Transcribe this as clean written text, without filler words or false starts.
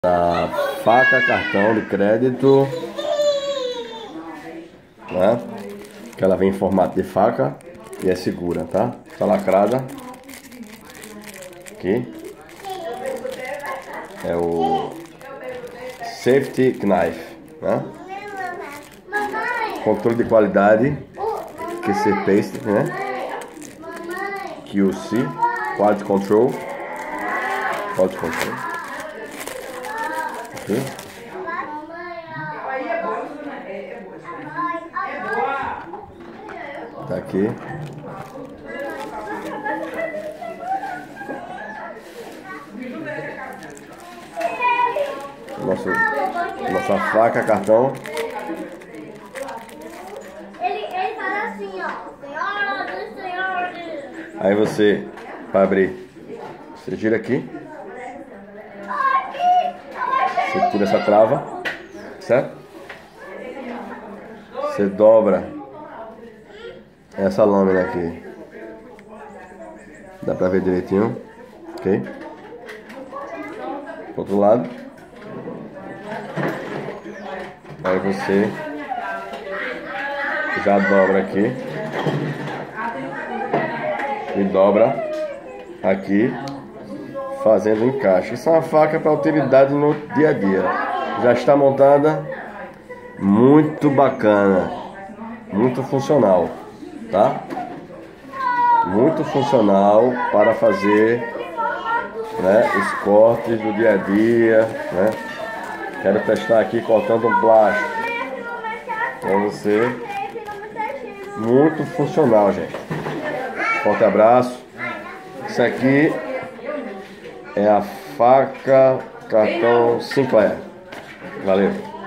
A faca cartão de crédito, né? Que ela vem em formato de faca e é segura, tá? Tá lacrada. Aqui é o safety knife, né? Controle de qualidade, QC Paste, né? QC, Quality Control. Quality Control. Aqui. Tá aqui. Nossa faca, cartão. Ele fala assim, ó. Aí você, para abrir, você gira aqui. Você tira essa trava, certo? Você dobra essa lâmina aqui. Dá pra ver direitinho, ok? Pro outro lado. Aí você já dobra aqui. E dobra aqui, fazendo encaixe. Isso é uma faca para utilidade no dia a dia. Já está montada, muito bacana, muito funcional, tá? Muito funcional para fazer, né, os cortes do dia a dia, né? Quero testar aqui cortando um plástico para você. Muito funcional, gente. Forte abraço. Isso aqui é a faca cartão Sinclair. Valeu.